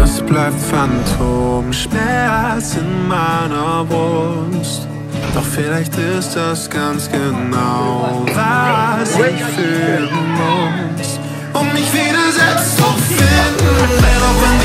es bleibt Phantomschmerz in meiner Brust. Doch vielleicht ist das ganz genau, was ich fühlen muss, um mich wieder selbst zu finden. Wenn auch